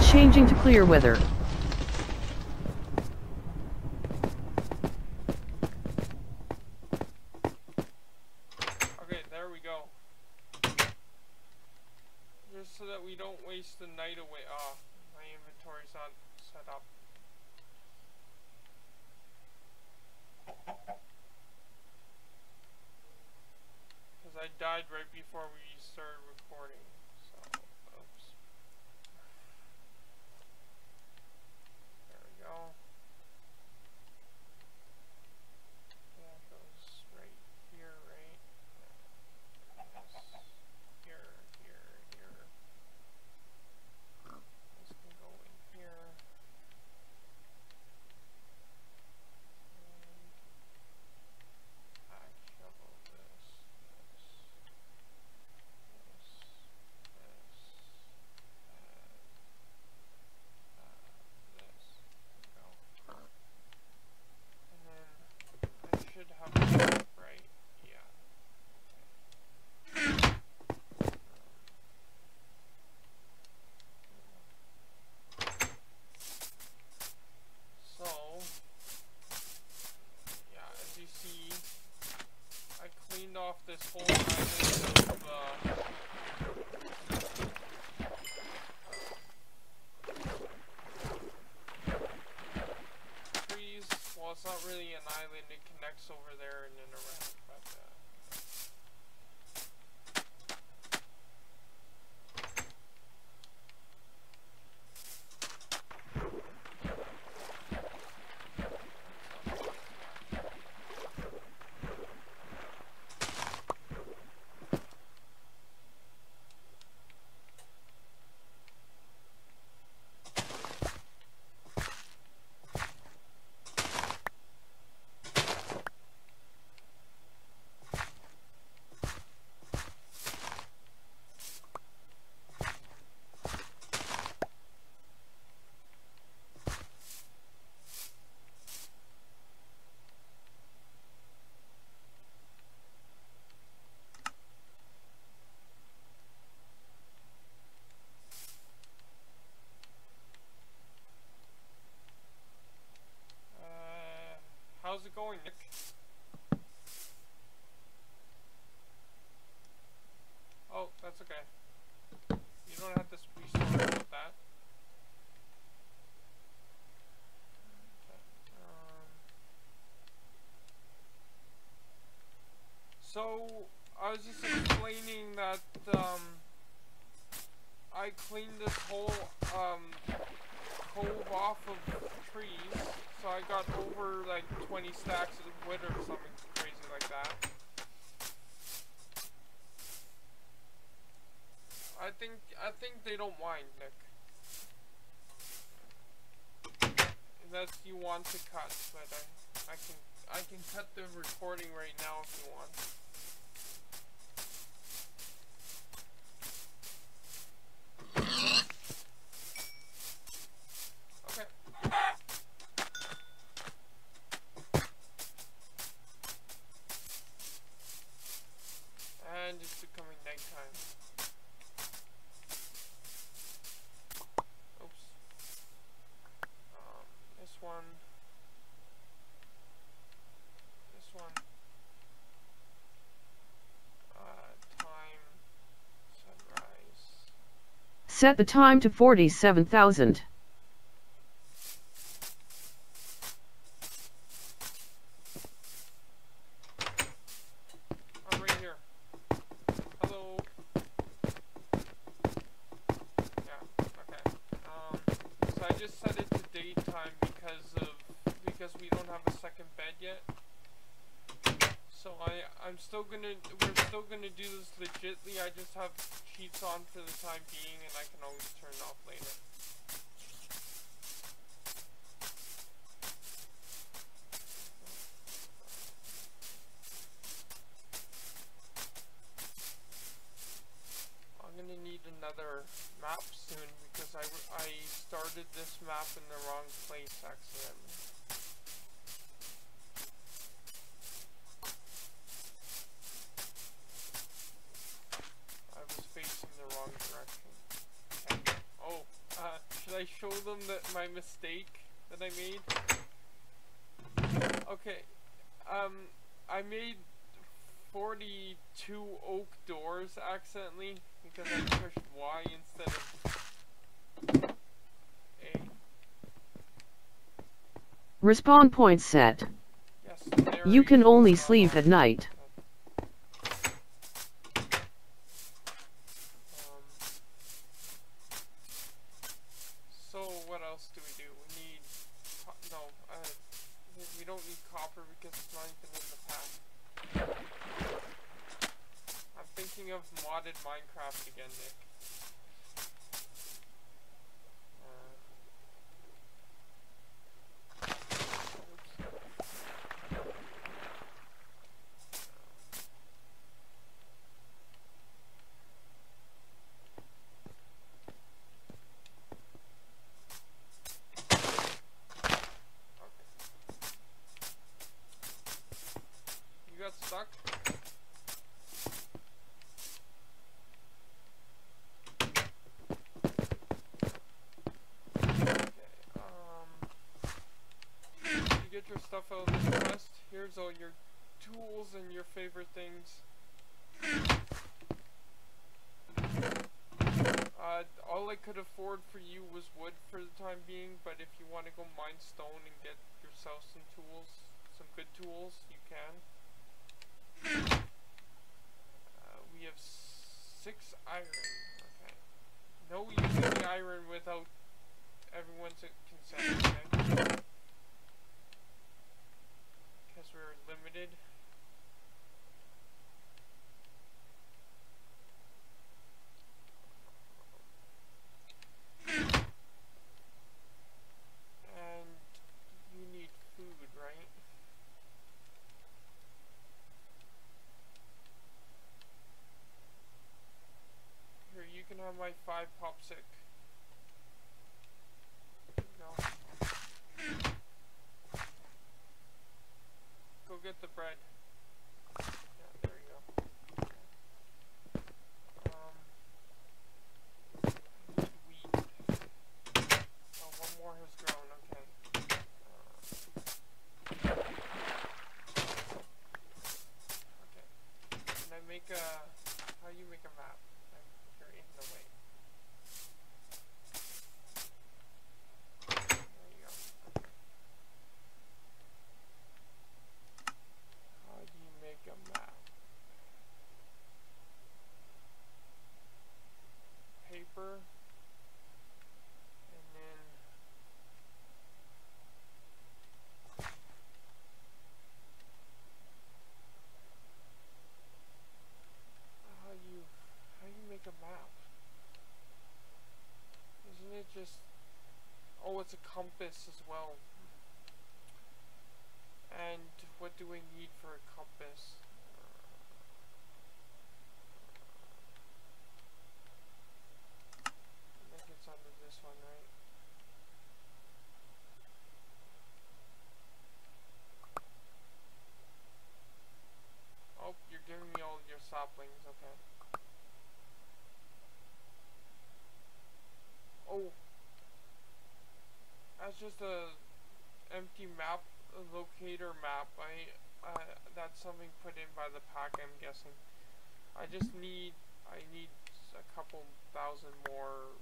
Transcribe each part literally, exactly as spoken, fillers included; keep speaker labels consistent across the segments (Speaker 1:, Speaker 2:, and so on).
Speaker 1: Changing to clear weather.
Speaker 2: Okay, there we go. Just so that we don't waste the night away. Ah, oh, my inventory's not set up. Because I died right before we started recording. So, oops. There we go. That goes right here, right? Yes. Here, here, here. This can go in here. And I shovel this, this, this, this, and uh, this. There we go. And then I should have it right. Yeah. So, yeah, as you see, I cleaned off this whole island of uh, trees. Well, it's not really an island, it connects over there and then around, but uh, uh, how's it going, Nick? Oh, that's okay. You don't have to be sorry about that. Um, so, I was just explaining that, um, I cleaned this whole, um, cove off of trees, so I got over, like, twenty stacks of wood or something crazy like that. I think, I think they don't mind, Nick. Unless you want to cut, but I, I can, I can cut the recording right now if you want. Okay. And it's becoming nighttime. Oops. Um, this one. This one. Uh, time. Sunrise.
Speaker 1: Set the time to forty-seven thousand.
Speaker 2: I'm right here. Hello. Yeah, okay. Um, so I just set it to daytime because of, because we don't have a second bed yet. So I, I'm still gonna, we're still gonna do this legitly. I just have cheats on for the time being and I can always turn off later. I'm gonna need another map soon because I, I started this map in the wrong place accidentally. I was facing the wrong direction. Okay. Oh, uh, should I show them that my mistake that I made? Okay, um, I made forty-two oak doors accidentally because I pushed Y instead of A.
Speaker 1: Respawn point set.
Speaker 2: Yes,
Speaker 1: You can
Speaker 2: narration
Speaker 1: only
Speaker 2: is not
Speaker 1: sleep
Speaker 2: on.
Speaker 1: at night.
Speaker 2: Um, so what else do we do? We need co- no, uh, we don't need copper because it's not even in the pack. I'm thinking of modded Minecraft again, Nick. Uh, oops. Okay. You got stuck? Um, you get your stuff out of this chest. Here's all your tools and your favorite things. Uh, all I could afford for you was wood for the time being, but if you want to go mine stone and get yourself some tools, some good tools, you can. Uh, we have six iron. Okay. No using the iron without everyone's consent, okay? Because we're limited. And you need food, right? Here, you can have my five popsic. There you go. Go get the bread. Yeah, there you go. Um, I need wheat. Oh, one more has grown, okay. Uh, okay. Can I make a... How do you make a map? I'm, you're in the way. There you go. How do you make a map? Paper. And then... How you... How you make a map? Isn't it just... Oh, it's a compass as well. And what do we need for a compass? I think it's under this one, right? Oh, you're giving me all your saplings, okay. Oh, that's just a empty map, a locator map. I, uh, that's something put in by the pack, I'm guessing. I just need, I need a couple thousand more.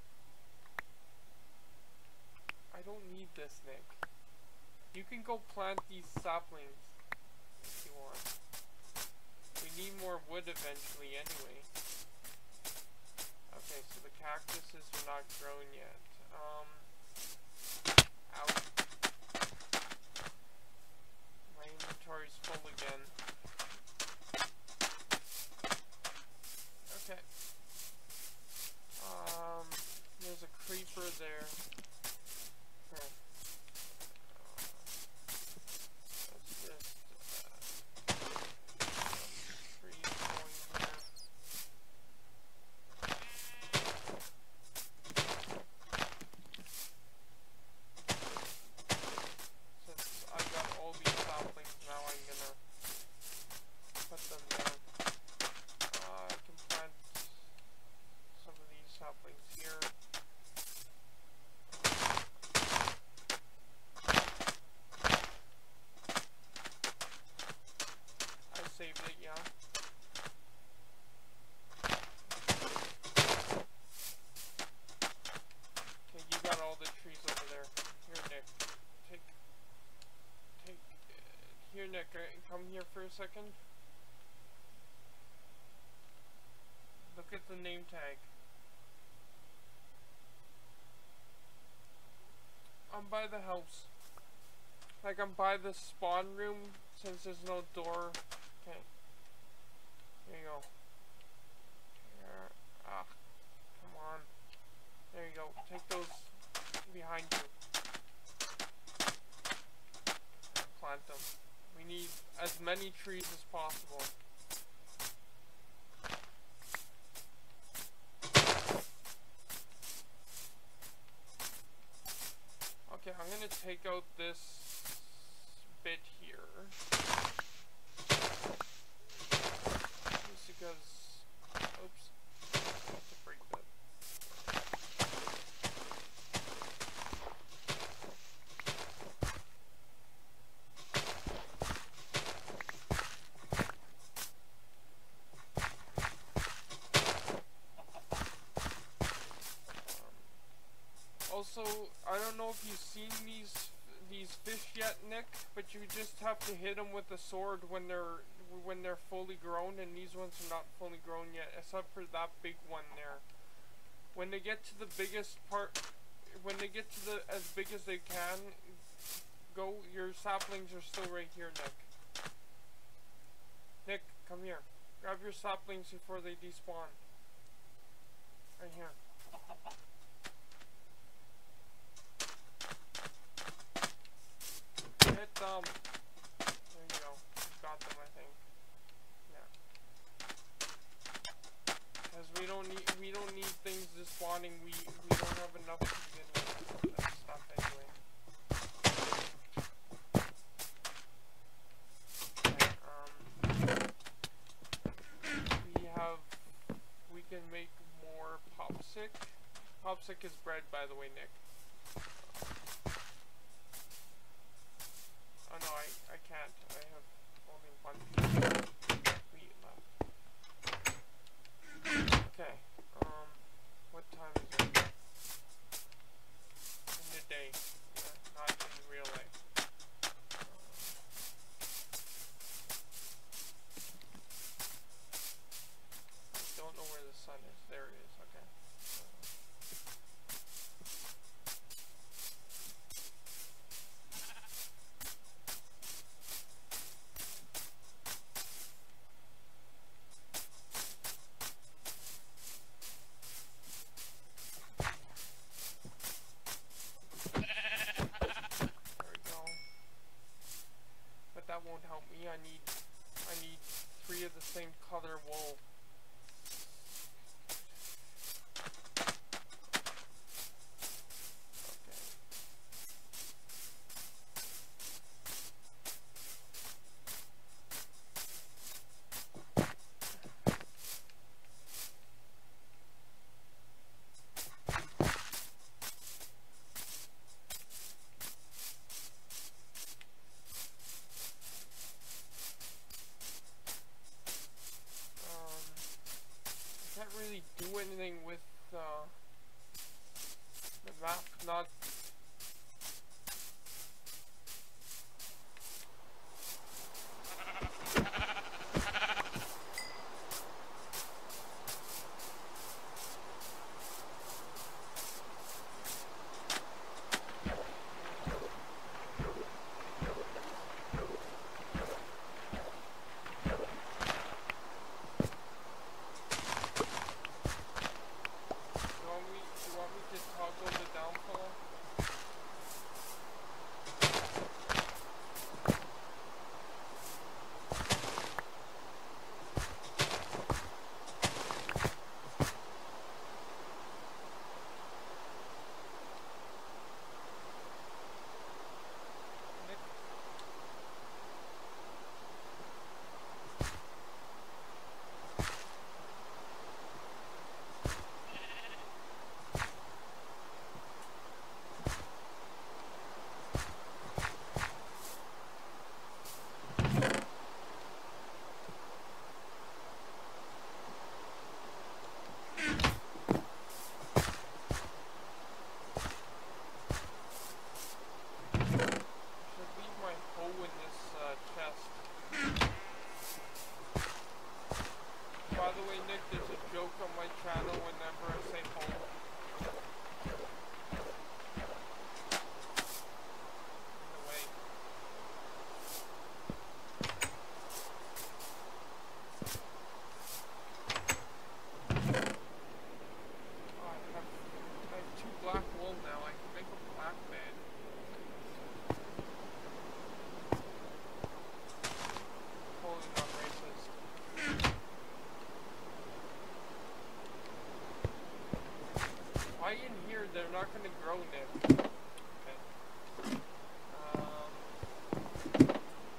Speaker 2: I don't need this, Nick. You can go plant these saplings if you want. We need more wood eventually anyway. Okay, so the cactuses are not grown yet. Um, ouch. My inventory's full again. Okay. Um, there's a creeper there. Here. Uh, let's just, uh, trees going here. Since I've got all these saplings now, I'm gonna put them there. Uh, I can plant some of these saplings here. for a second? Look at the name tag. I'm by the house. Like, I'm by the spawn room, since there's no door. Okay. There you go. There. Ah. Come on. There you go. Take those behind you. Plant them. We need as many trees as possible. Okay, I'm gonna take out this bit here. Just because, oops, that's a break bit. Also, I don't know if you've seen these these fish yet, Nick, but you just have to hit them with a sword when they're when they're fully grown, and these ones are not fully grown yet, except for that big one there. When they get to the biggest part, when they get to the as big as they can go, your saplings are still right here, Nick. Nick, come here. Grab your saplings before they despawn. Right here. Hit them. There you go. Got them, I think. Yeah. Because we don't need we don't need things despawning. We we don't have enough to begin with that stuff anyway. Okay, um, we have we can make more popsic. Popsic is bread, by the way, Nick. Oh no, I, I can't. I have only one piece of wheat left. Okay, um, what time is it? In the day, yeah, not in real life. Um, I don't know where the sun is. There it is, okay. That won't help me. I need I need three of the same color wool. Really do anything with uh, the map not why in here they're not gonna grow, Nick? Okay. Um,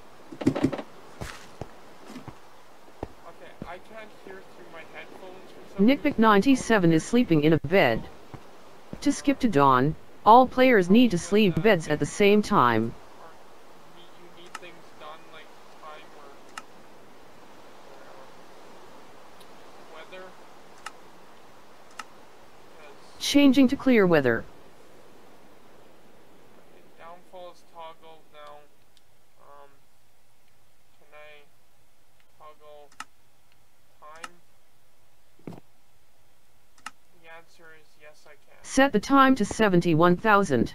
Speaker 2: okay, I can't hear through my headphones for some
Speaker 1: Nickpick
Speaker 2: reason.
Speaker 1: ninety-seven is sleeping in a bed. To skip to dawn, all players need to sleep beds at the same time.
Speaker 2: Or you need, you need things done like time or, or um, weather. Because
Speaker 1: Changing to clear weather.
Speaker 2: okay, downfall is toggled now. Um, can I toggle time? The answer is yes, I can.
Speaker 1: Set the time to seventy-one thousand.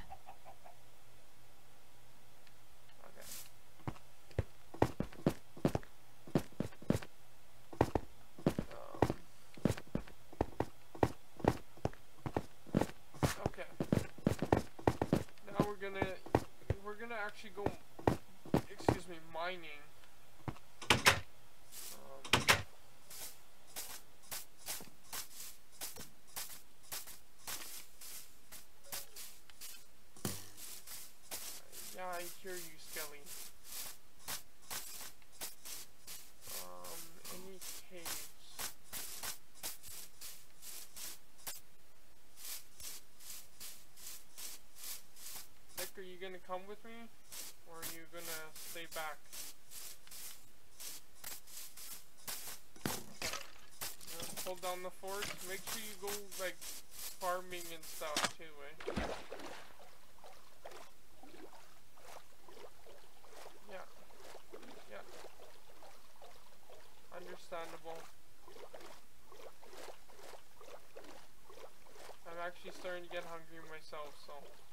Speaker 2: Actually go, excuse me, mining. Um, yeah, I hear you, Skelly. Um, any caves? Nick, are you gonna come with me? Or are you gonna stay back? Okay. Hold down the fort. Make sure you go, like, farming and stuff, too, eh? Yeah. Yeah. Understandable. I'm actually starting to get hungry myself, so...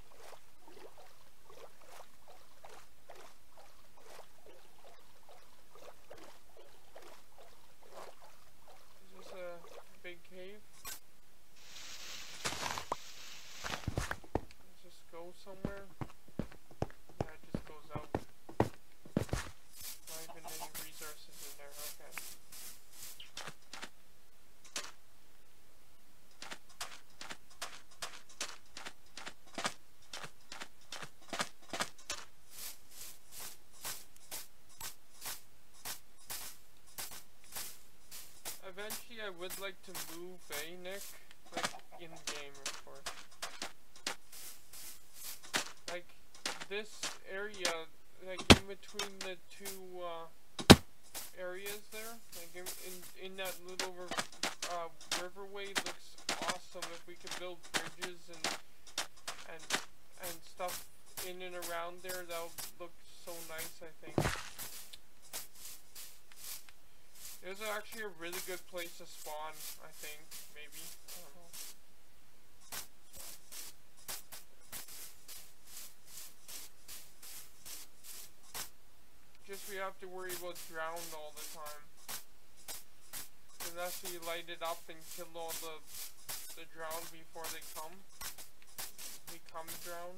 Speaker 2: Big cave. Let's just go somewhere. Yeah, it just goes out. Not even any resources in there. Okay. Eventually, I would like to move, eh, Nick? Like, in-game, of course. Like, this area, like, in between the two, uh, areas there, like, in, in, in that little, uh, riverway looks awesome. If we could build bridges and, and, and stuff in and around there, that would look so nice, I think. It was actually a really good place to spawn, I think, maybe. I don't know. Just we have to worry about drown all the time. Unless we light it up and kill all the the drown before they come. We come drown.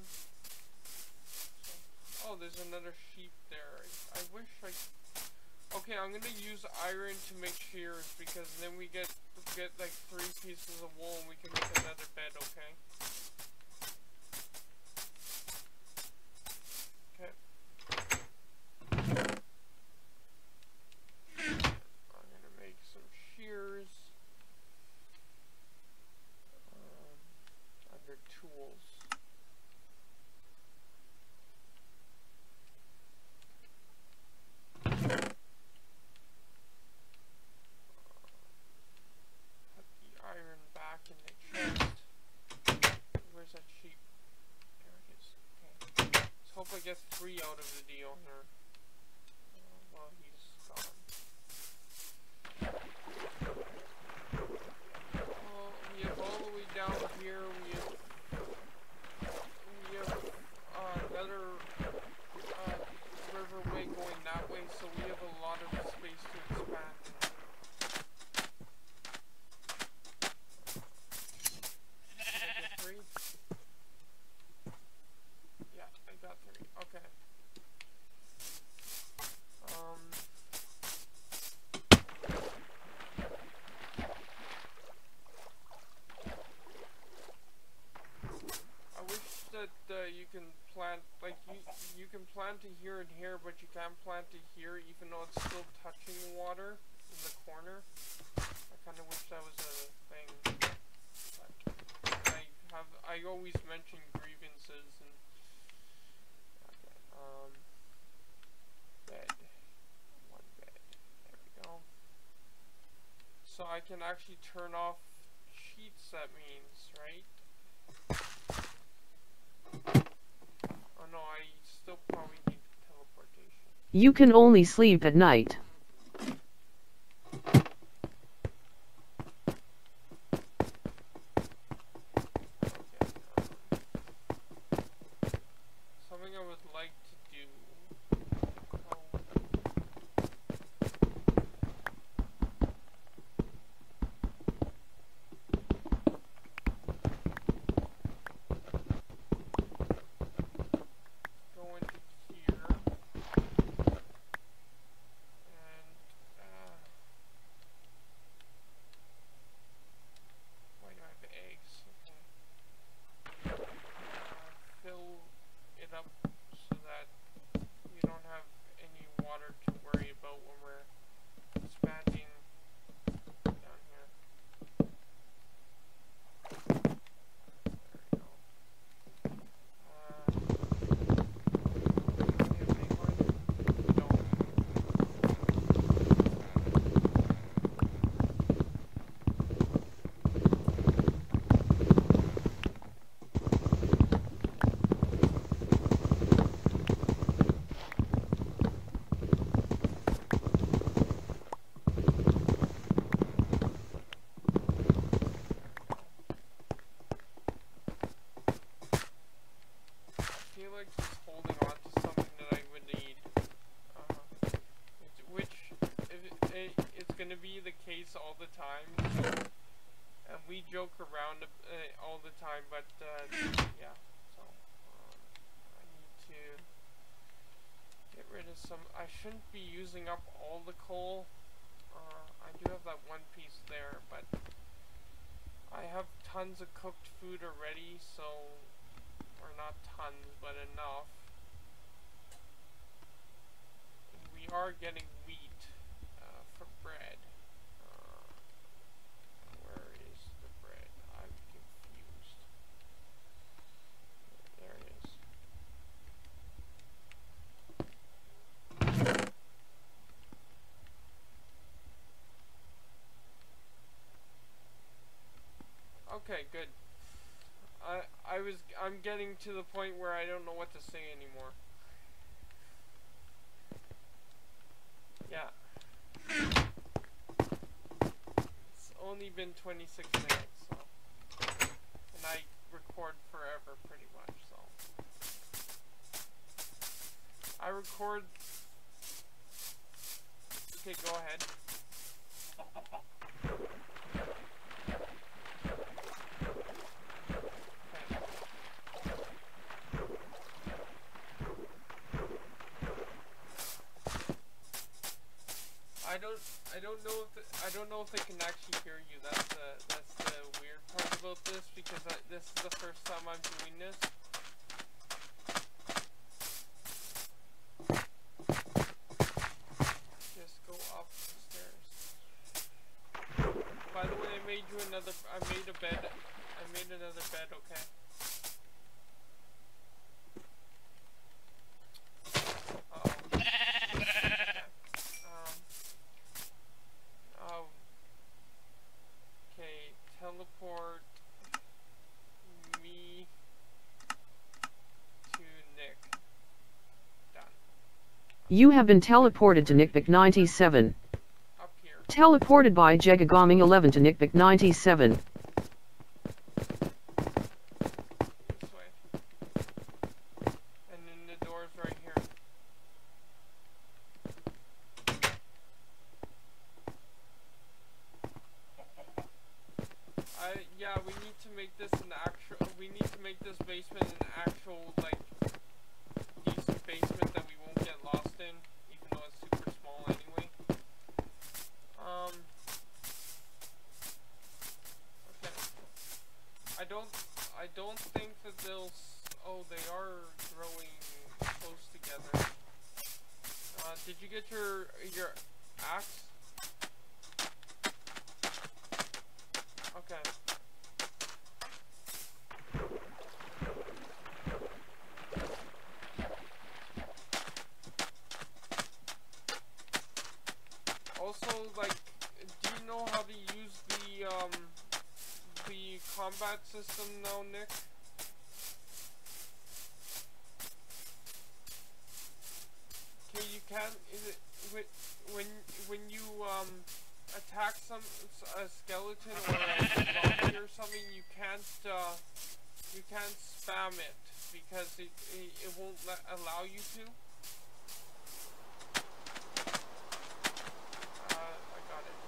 Speaker 2: So, oh, there's another sheep there. I, I wish I... Okay, I'm gonna use iron to make shears because then we get get like three pieces of wool and we can make another bed, okay? Okay. I'm gonna make some shears. Um, under tools. In the chest. Where's that sheep? There it is. Okay. Let's hope I get three out of the deal here. Uh, while he's gone. Well, we have all the way down here. We have we have uh, another uh, riverway going that way, so we have a lot of space to expand. Yeah, I got three. Okay. Um. can plant it here and here, but you can't plant it here, even though it's still touching water in the corner. I kind of wish that was a thing. But I have, I always mention grievances and. Okay, um, bed, one bed. There we go. So I can actually turn off sheets. That means, right? Oh no, I still probably need teleportation.
Speaker 1: You can only sleep at night.
Speaker 2: Okay, um, something I would like to do. Oh. Go into here. And, uh, why do I have eggs? Okay. Uh, fill it up so that we don't have any water to worry about when we're expanding down here. There we go. Uh, do we have any more? No. I feel like just holding on to something that I would need. Uh, it's, which, if it, it, it's gonna be the case all the time. And we joke around uh, all the time, but uh, yeah. So, um, I need to get rid of some. I shouldn't be using up all the coal. Uh, I do have that one piece there, but I have tons of cooked food already, so. Or not tons, but enough. And we are getting wheat uh, for bread. Uh, where is the bread? I'm confused. There it is. Okay, good. I I was I'm getting to the point where I don't know what to say anymore. Yeah. It's only been twenty-six minutes, so, and I record forever pretty much, so. I record. Okay, go ahead. I don't, I don't know if the, I don't know if they can actually hear you. That's the, that's the weird part about this, because I, this is the first time I'm doing this. Just go up the stairs. By the way, I made you another. I made a bed. I made another bed. Okay. Teleport me to Nick. Done.
Speaker 1: You have been teleported to Nickpick ninety-seven.
Speaker 2: Up here.
Speaker 1: Teleported by Jegagaming eleven to Nickpick ninety-seven.
Speaker 2: This way. And then the door's right here. I, yeah, we need to make this an actual, we need to make this basement an actual, like, decent basement that we won't get lost in, even though it's super small anyway. Um, okay. I don't, I don't think that they'll, s oh, they are growing close together. Uh, did you get your your axe? Okay. Also, like, do you know how to use the um the combat system now, Nick? Okay, you can't. Is it when when you um attack some a skeleton or a zombie or something? You can't uh you can't spam it because it it, it won't let, allow you to. Uh, I got it.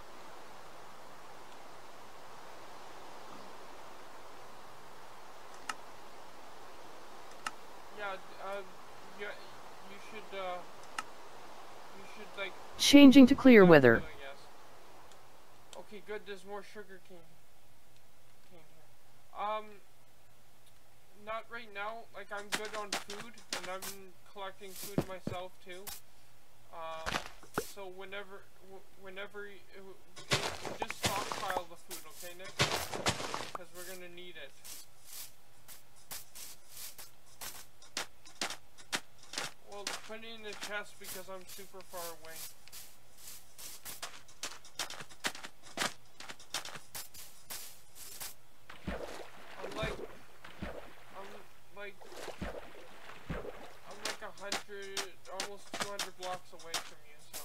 Speaker 2: Yeah. Uh, you you should uh you should like.
Speaker 1: Changing to clear weather.
Speaker 2: Doing, yes. Okay, good. There's more sugar cane. cane here. Um, not right now. Like, I'm good on food, and I'm collecting food myself too. Uh, so whenever, whenever, you, just stockpile the food, okay, Nick? Because we're gonna need it. Well, put it in the chest because I'm super far away. I'm like, I'm like, I'm like a hundred, almost two hundred blocks away from you, so.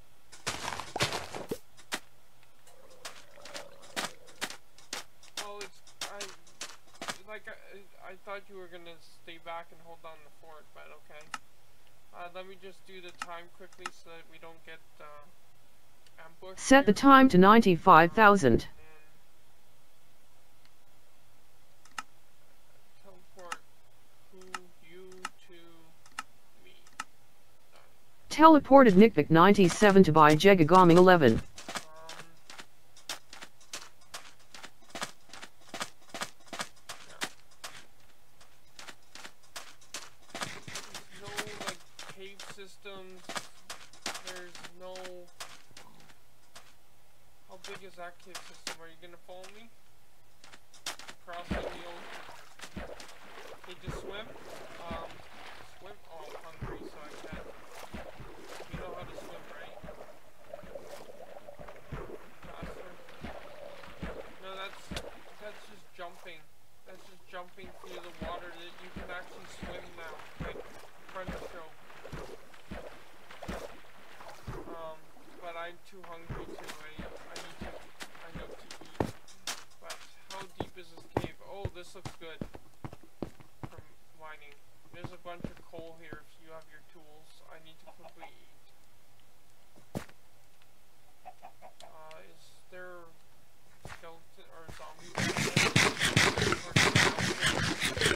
Speaker 2: Well, it's, I, like, I, I thought you were gonna stay back and hold down the fort, but okay. Uh, let me just do the time quickly so that we don't get, uh, ambushed.
Speaker 1: Set the time to ninety-five thousand.
Speaker 2: Teleport who you to me. Done.
Speaker 1: Teleported Nickvic ninety-seven to buy Jegagaming eleven.
Speaker 2: Systems, there's no, how big is that cave system? Are you gonna follow me? Crossing the ocean. Okay, just swim. Um, swim. Oh, I'm hungry, so I can't. You know how to swim, right? Faster. No, that's, that's just jumping. That's just jumping through the water that you can actually swim now. Like, front show. Um, but I'm too hungry to, I, I need to, I need to eat. But how deep is this cave? Oh, this looks good. From mining. There's a bunch of coal here if you have your tools. I need to quickly eat. Uh, is there skeleton or zombies? Okay.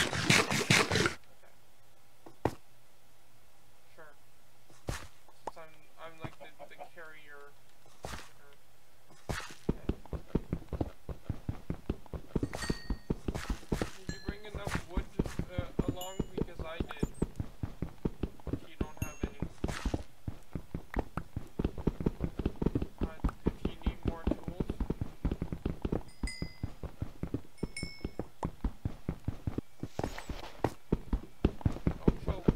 Speaker 2: Sure. Since I'm, I'm like the, the carrier. Did you bring enough wood uh, along? Because I did. If you don't have any. Uh, if you need more tools. Oh, choke.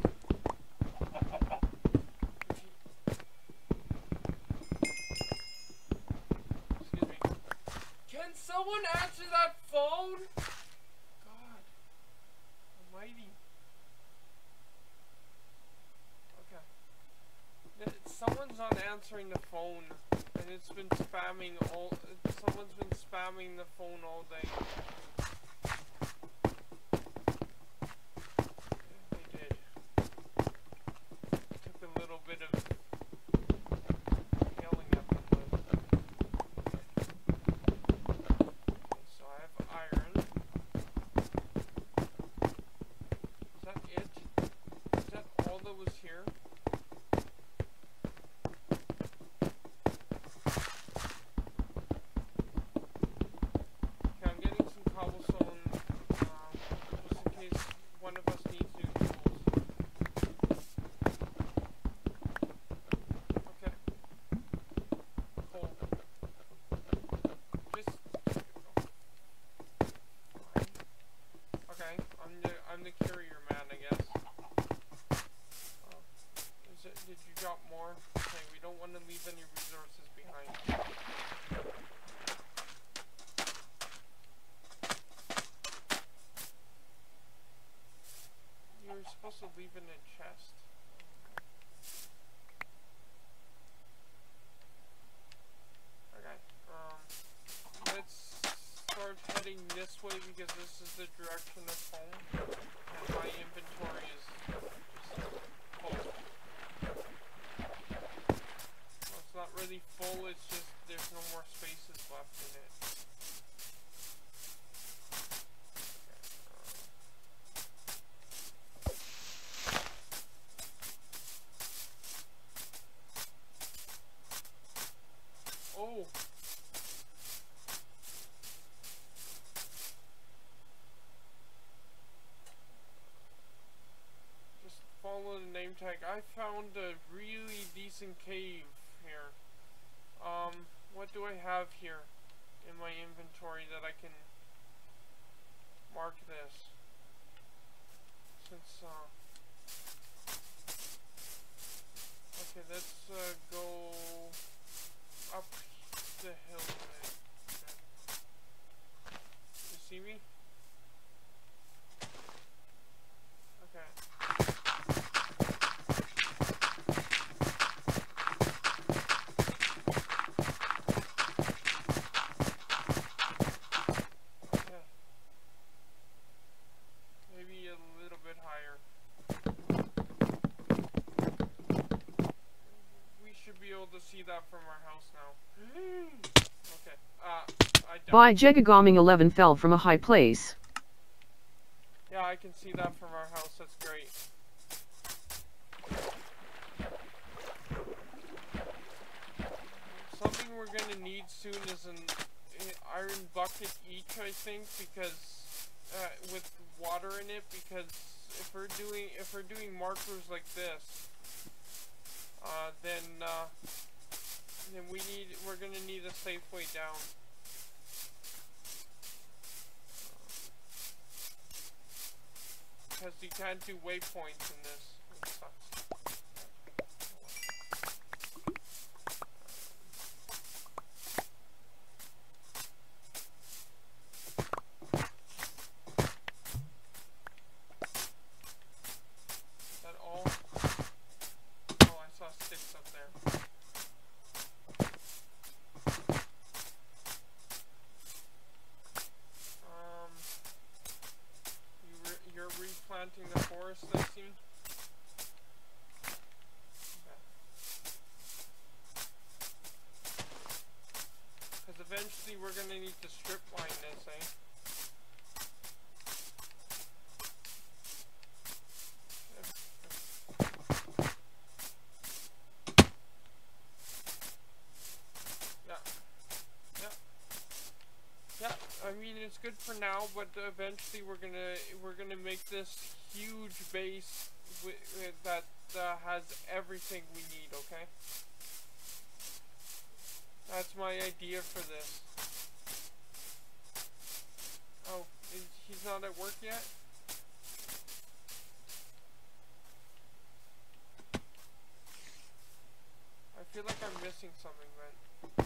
Speaker 2: Excuse me. Can someone answer that phone? God almighty. Okay. Th- Someone's not answering the phone, and it's been spamming all. Someone's been spamming the phone all day. They did. Took a little bit of yelling at them, but. Okay, so I have iron. Is that it? Is that all that was here? Okay, I'm getting some cobble. I'm the carrier man, I guess. Uh, is it, did you drop more? Okay, we don't want to leave any resources behind. You were supposed to leave in a chest. Okay, um, let's start heading this way because this is the direction of home, and my inventory is, is full. Well, it's not really full, it's just there's no more spaces left in it. Oh! Just follow the name tag. I found a really decent cave here. Um, what do I have here in my inventory that I can mark this? Since, uh... okay, let's, uh, go up the hill a bit. Okay. You see me? Okay. Okay. Maybe a little bit higher. We should be able to see that from our house now. Okay. Uh, I died.
Speaker 1: By Jegagoming eleven fell from a high place.
Speaker 2: Yeah, I can see that from our house. That's great. Something we're gonna need soon is an iron bucket each, I think, because uh, with water in it. Because if we're doing if we're doing markers like this, uh, then uh, then we need we're gonna need a safe way down. Because you can't do waypoints in this. It sucks. Is that all? Oh, I saw sticks up there. Um, you re you're replanting the forest, I see. Because eventually we're gonna need to strip line this, eh? Yeah. Yeah. Yeah. I mean, it's good for now, but eventually we're gonna we're gonna make this huge base wi that uh, has everything we need. Okay. That's my idea for this. Oh, is, he's not at work yet? I feel like I'm missing something, man.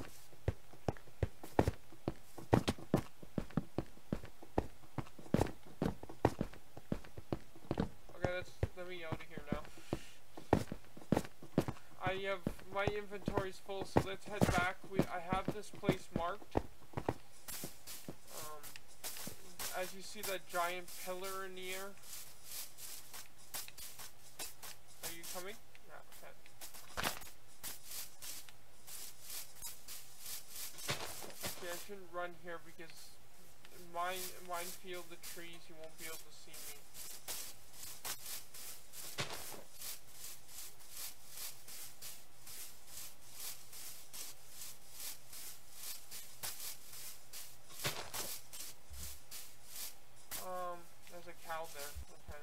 Speaker 2: Okay, let's let me out of here now. I have my inventory's full, so let's head back. We I have this place marked. Um, as you see that giant pillar in the air. Are you coming? Yeah, okay. Okay, I shouldn't run here because mine minefield the trees, you won't be able to see me. Um, there's a cow there. Okay.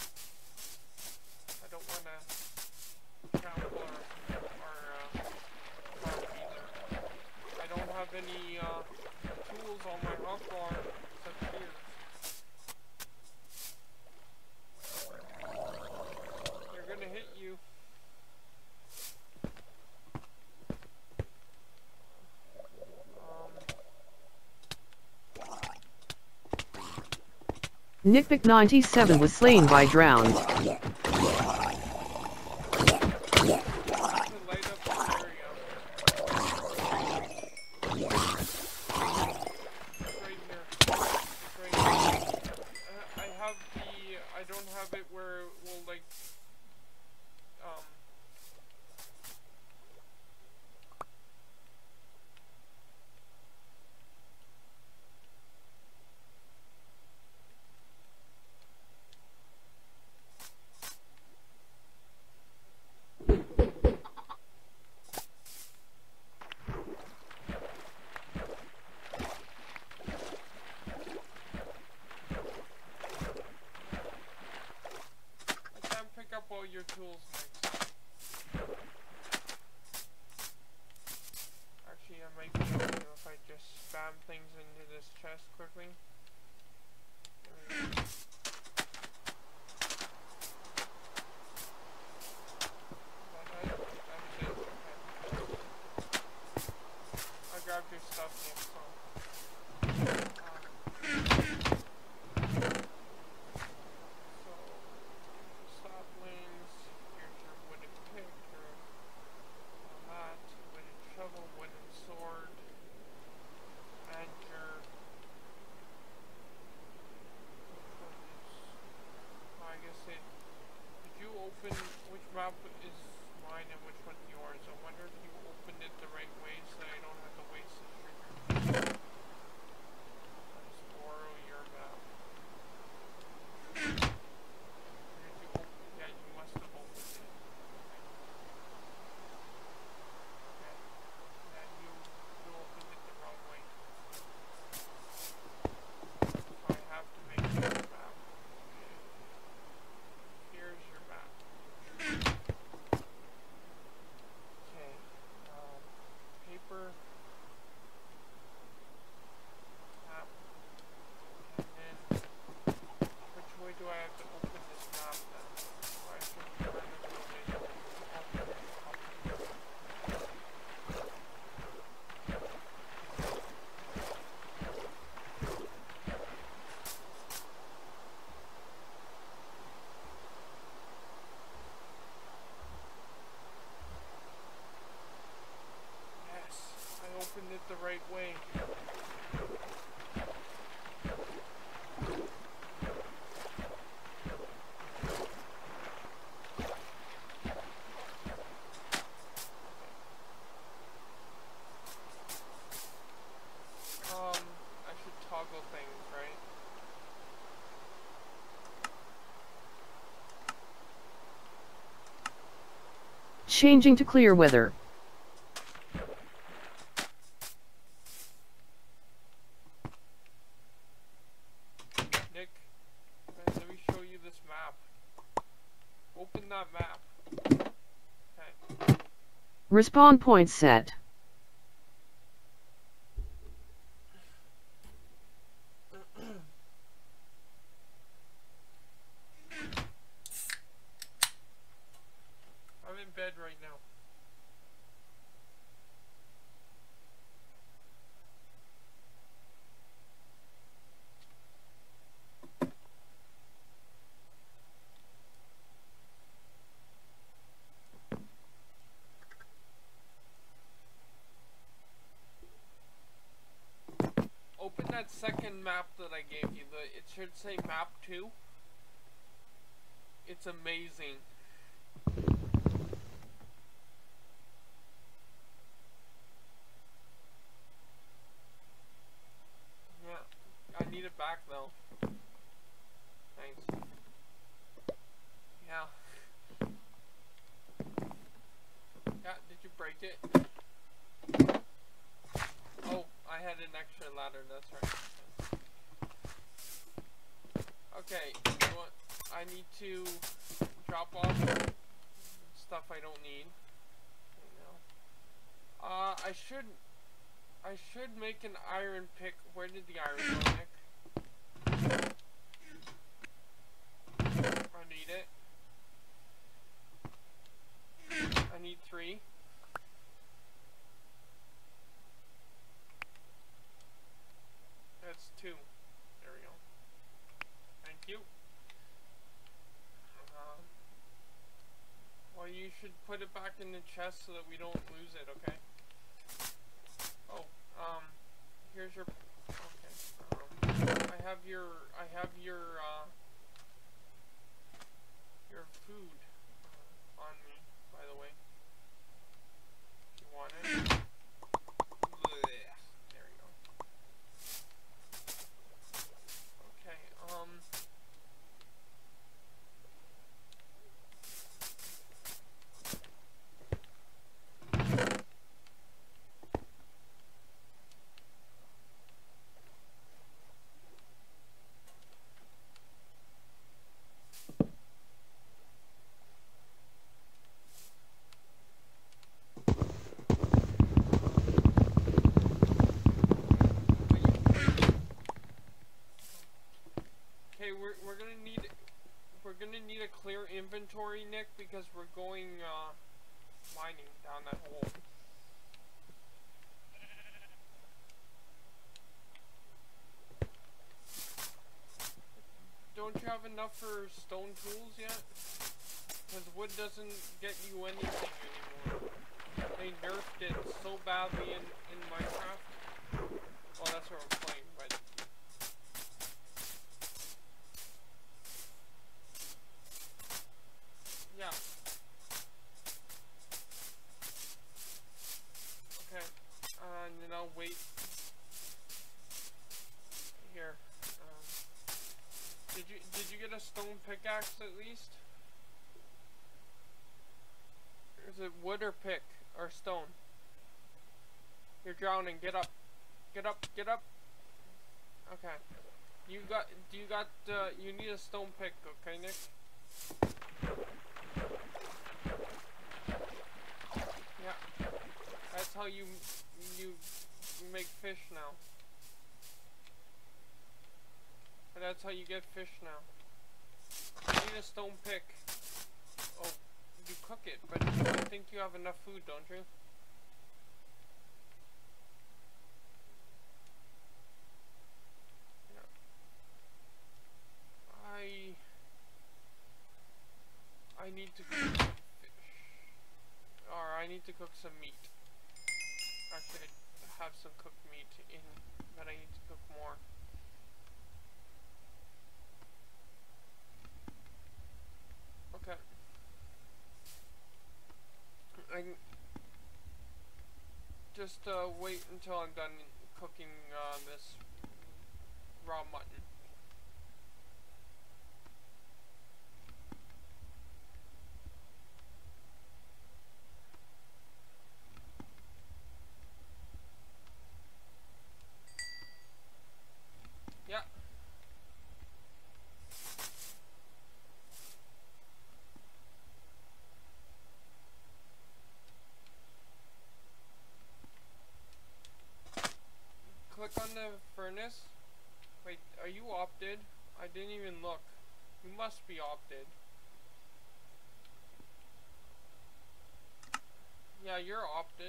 Speaker 2: I don't want to trample our, our uh, farm either. I don't have any uh, tools on my hotbar except shears.
Speaker 1: Nickpick ninety-seven was slain by drowned.
Speaker 2: To light up this area. It's right here. It's right here. Uh, I have the... I don't have it where it will, like... Um... up all your tools next. Actually, I might be able to if I just spam things into this chest quickly. There we go. That it? That is it? Okay. I grabbed your stuff, Nick, so... the right way. Um, I should toggle things, right?
Speaker 1: Changing to clear weather.
Speaker 2: Nick, let me show you this map. Open that map. Okay.
Speaker 1: Respawn point set.
Speaker 2: I'm in bed right now. Open that second map that I gave you. The, it should say map two. It's amazing. Yeah, I need it back though. Thanks. Yeah. Yeah, did you break it? Oh, I had an extra ladder, that's right. Okay, you want, I need to drop off stuff I don't need. Right now. Uh, I should, I should make an iron pick. Where did the iron go, Nick? I need it. I need three. That's two. There we go. Thank should put it back in the chest so that we don't lose it, okay? Oh, um, here's your, okay, um, I have your, I have your, uh, your food uh, on me, by the way. You want it? Blech. There we go. Okay, um... Okay, we're, we're gonna need we're gonna need a clear inventory, Nick, because we're going uh, mining down that hole. Don't you have enough for stone tools yet? Because wood doesn't get you anything anymore. They nerfed it so badly in, in Minecraft. Well, that's what we're playing, but... yeah. Okay. Uh, and then I'll wait. Here. Um, did you did you get a stone pickaxe at least? Is it wood or pick or stone? You're drowning. Get up. Get up. Get up. Okay. You got. Do you got? Uh, you need a stone pick. Okay, Nick. Yeah. That's how you you make fish now. And that's how you get fish now. You need a stone pick. Oh, you cook it, but I think you have enough food, don't you? Yeah. I I need to cook some fish. Or I need to cook some meat. Actually, I have some cooked meat in, but I need to cook more. Okay. I can just uh, wait until I'm done cooking uh, this raw mutton. Yeah. Click on the furnace. Wait, are you opted? I didn't even look. You must be opted. Yeah, you're opted.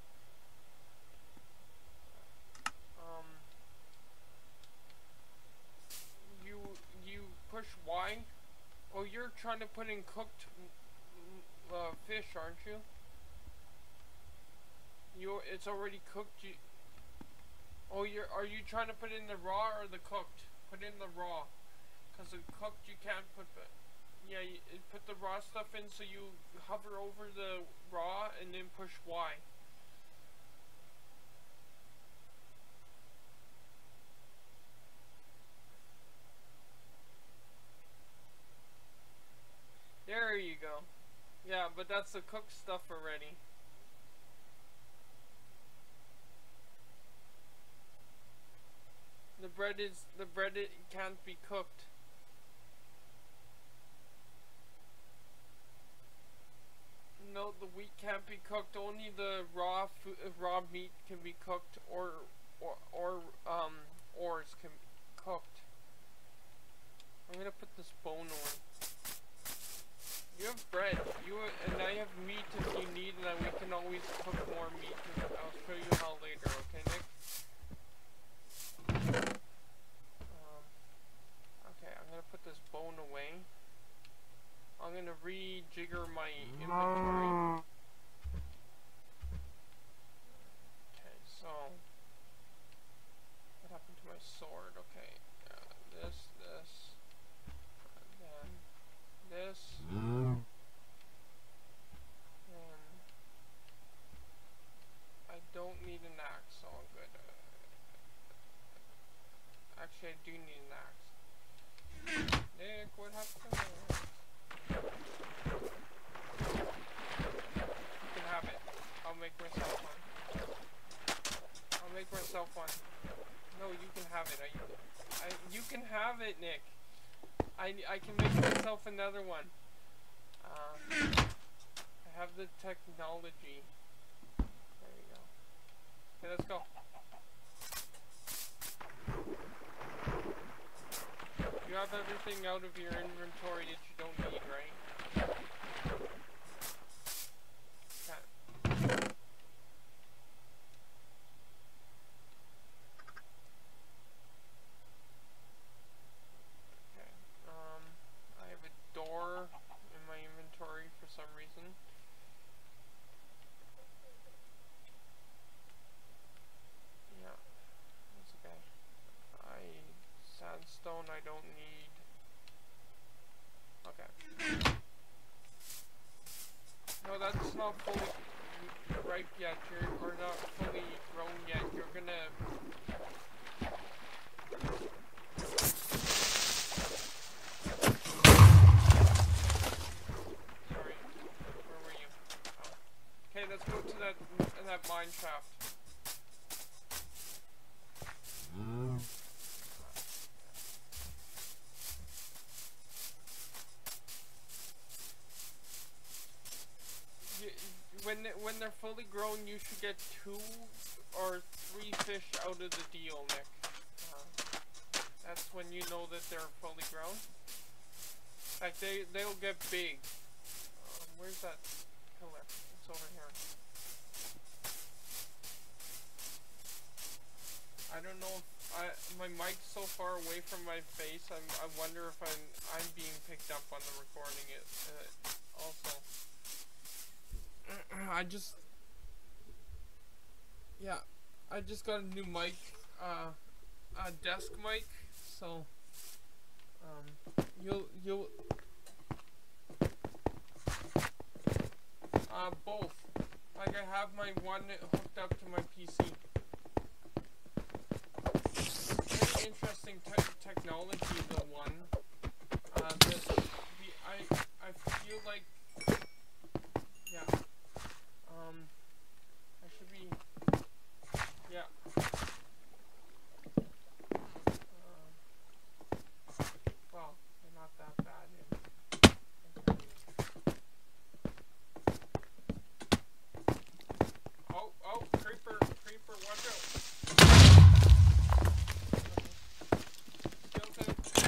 Speaker 2: Um, you you push Y. Oh, you're trying to put in cooked uh, fish, aren't you? You, it's already cooked. You. Oh, you're. Are you trying to put in the raw or the cooked? Put in the raw, cause the cooked you can't put. But yeah, you, put the raw stuff in. So you hover over the raw and then push Y. There you go. Yeah, but that's the cooked stuff already. The bread is the bread. It can't be cooked. No, the wheat can't be cooked. Only the raw food, raw meat can be cooked, or or or um ores can be cooked. I'm gonna put this bone on. You have bread. You and I have meat if you need, and we can always cook more meat. I'll show you how later. Okay, Nick. Um, okay, I'm gonna put this bone away. I'm I'm gonna rejigger my inventory. Okay, so what happened to my sword? Okay, uh, this, this, and then this, and I don't need an axe, so I'm good. Uh, actually, I do need an axe. Nick, what happened to my axe? You can have it. I'll make myself one. I'll make myself one. No, you can have it. I, I, you can have it, Nick. I, I can make myself another one. Uh, I have the technology. There you go. Okay, let's go. You have everything out of your inventory that you don't need, right? Okay. Okay. Um, I have a door in my inventory for some reason. Yeah, that's okay. I sandstone I don't need. Okay. No, that's not fully ripe yet. You're or not fully grown yet. You're gonna. Sorry, where were you? Oh. Okay, let's go to that that mine shaft. Mm. When when they're fully grown, you should get two or three fish out of the deal, Nick. Uh, that's when you know that they're fully grown. Like they they'll get big. Um, where's that pillar? It's over here. I don't know if I my mic's so far away from my face. I'm I wonder if I'm I'm being picked up on the recording it uh, also. I just, yeah, I just got a new mic, uh, a desk mic, so, um, you'll, you'll, uh, both, like I have my one hooked up to my P C. Very interesting te technology, the one, uh, the, the, I, I feel like, yeah. Um, I should be, yeah. Uh, well, they're not that bad. Oh, oh, creeper, creeper, watch out. Skeleton.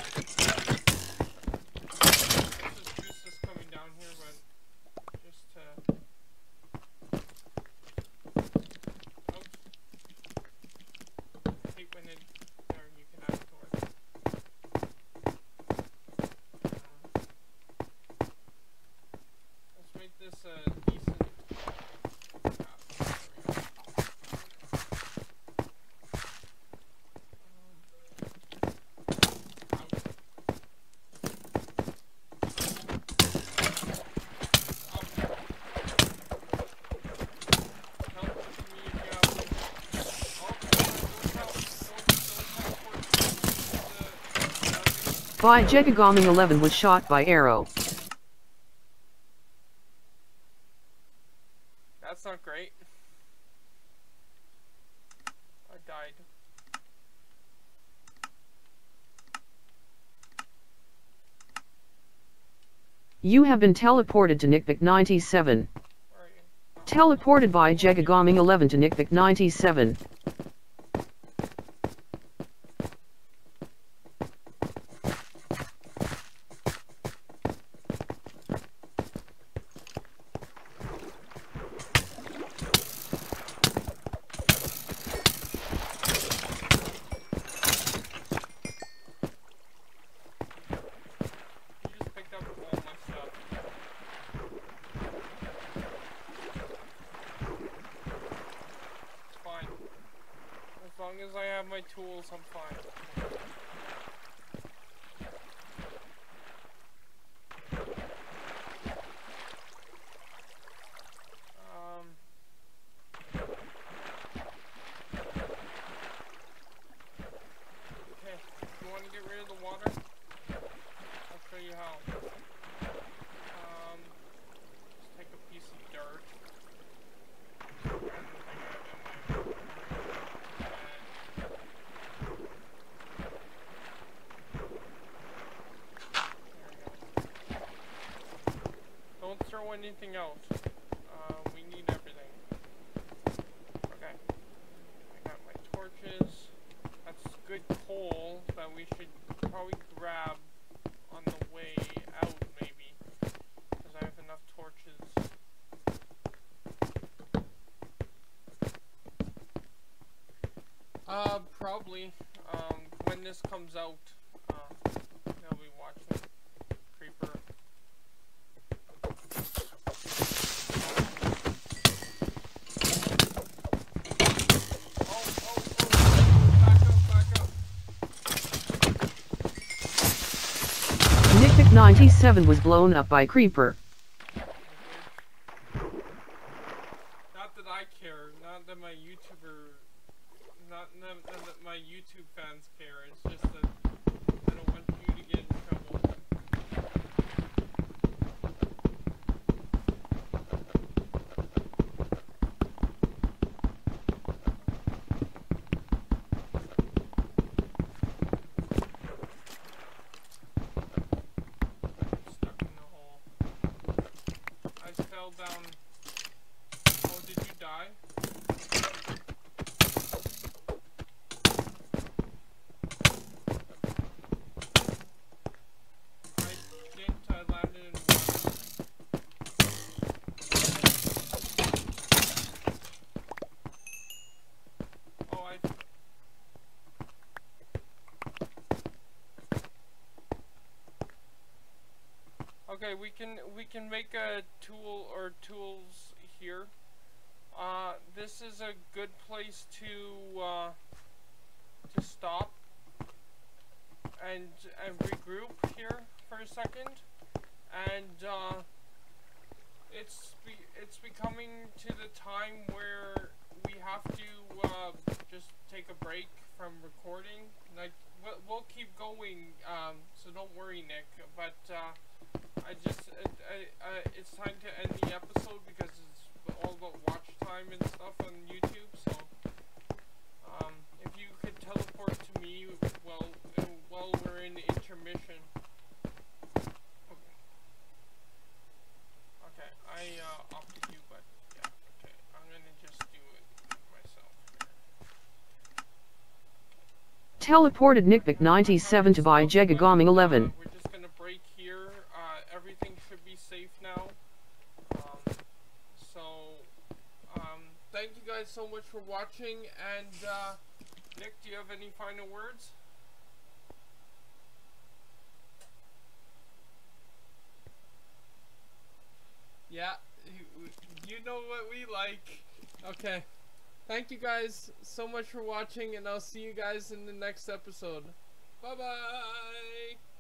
Speaker 2: This is juice that's coming down here, but just to... When it, or you can add to it. Uh, let's make this a decent. Uh,
Speaker 1: By Jegagami eleven was shot by arrow.
Speaker 2: That's not great. I died.
Speaker 1: You have been teleported to Nickvic ninety-seven.
Speaker 2: Where are you? Oh.
Speaker 1: Teleported by Jegagami eleven to Nickvic ninety-seven.
Speaker 2: You just picked up all my stuff. tools, I'm fine. Um. Okay, you want to get rid of the water? I'll show you how. Um, just take a piece of dirt. Don't throw anything out. Uh, we need everything. Okay. I got my torches. That's good coal that we should probably grab on the way out, maybe. Because I have enough torches. Uh, probably. Um, when this comes out, uh, I'll be watching. Creeper.
Speaker 1: Nickpick ninety-seven was blown up by creeper.
Speaker 2: Not that I care, not that my YouTuber, not, not, not that my YouTube fans care, it's just that I don't want you to get in trouble. Stuck in the hole. I fell down. Oh, did you die? I didn't. I landed in water. Oh, I. Okay, we can we can make a tool or tools here. Uh, this is a good place to uh, to stop and and regroup here for a second, and uh, it's be it's becoming to the time where we have to uh, just take a break from recording. Like we'll, we'll keep going, um, so don't worry, Nick. But uh, I just uh, I, I, it's time to end the episode because it's all about watch time and stuff on YouTube. So um, if you could teleport to me while uh, while we're in intermission. Okay. Okay, I uh, opted you, but yeah. Okay, I'm gonna just do it myself.
Speaker 1: Teleported Nickpick ninety-seven to buy Jegagaming eleven.
Speaker 2: We're just gonna break here. Uh, everything should be safe now. Um, so, um, thank you guys so much for watching. And uh, Nick, do you have any final words? Yeah, you, you know what we like. Okay. Thank you guys so much for watching, and I'll see you guys in the next episode. Bye bye!